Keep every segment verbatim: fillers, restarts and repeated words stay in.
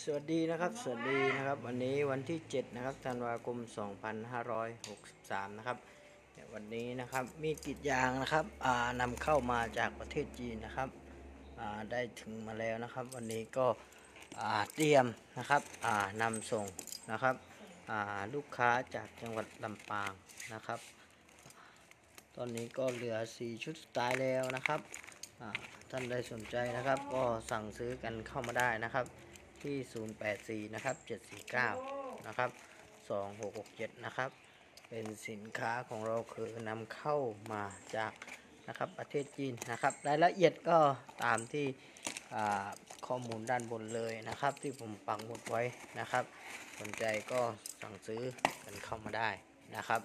สวัสดีนะครับสวัสดีนะครับวันนี้วันที่เจ็ดนะครับธันวาคมสองพันห้าร้อยหกสิบสามนะครับวันนี้นะครับมีกรีดยางนะครับนำเข้ามาจากประเทศจีนนะครับได้ถึงมาแล้วนะครับวันนี้ก็เตรียมนะครับนำส่งนะครับลูกค้าจากจังหวัดลำปางนะครับตอนนี้ก็เหลือสี่ชุดสุดท้ายแล้วนะครับท่านใดสนใจนะครับก็สั่งซื้อกันเข้ามาได้นะครับที่ศูนย์ แปด สี่นะครับเจ็ด สี่ เก้านะครับสอง หก หก เจ็ดนะครับเป็นสินค้าของเราคือนำเข้ามาจากนะครับประเทศจีนนะครับรายละเอียดก็ตามที่ข้อมูลด้านบนเลยนะครับที่ผมปักหมุดไว้นะครับสนใจก็สั่งซื้อกันเข้ามาได้นะครับ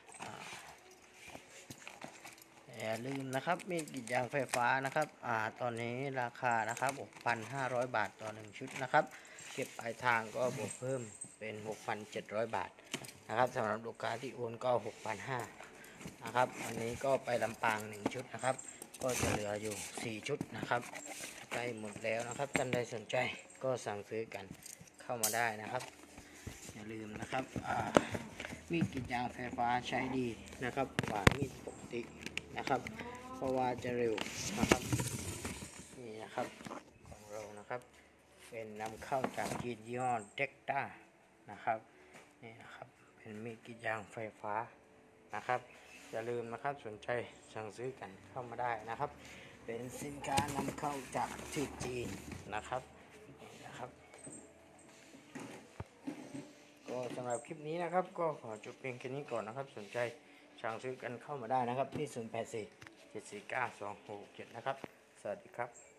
อย่าลืมนะครับมีกรีดยางไฟฟ้านะครับอ่าตอนนี้ราคานะครับ หกพันห้าร้อย บาทต่อหนึ่งชุดนะครับเก็บปลายทางก็บวกเพิ่มเป็น หกพันเจ็ดร้อย บาทนะครับสำหรับลูกค้าที่โอนก็ หกพันห้าร้อย นะครับอันนี้ก็ไปลำปางหนึ่งชุดนะครับก็จะเหลืออยู่สี่ชุดนะครับใกล้หมดแล้วนะครับท่านใดสนใจก็สั่งซื้อกันเข้ามาได้นะครับอย่าลืมนะครับมีดกรีดยางไฟฟ้าใช้ดีนะครับกว่ามีดปกตินะครับเพราะว่าจะเร็วนะครับนี่นะครับของเรานะครับเป็นนำเข้าจากจีนยี่ห้อเด็กต้านะครับนี่นะครับเป็นมีดกรีดยางไฟฟ้านะครับอย่าลืมนะครับสนใจสั่งซื้อกันเข้ามาได้นะครับเป็นสินค้านำเข้าจากที่จีนนะครับนี่นะครับก็สำหรับคลิปนี้นะครับก็ขอจบเพียงแค่นี้ก่อนนะครับสนใจสั่งซื้อกันเข้ามาได้นะครับที่ศูนย์ แปด สี่ เจ็ด สี่ เก้า สอง หก เจ็ดนะครับสวัสดีครับ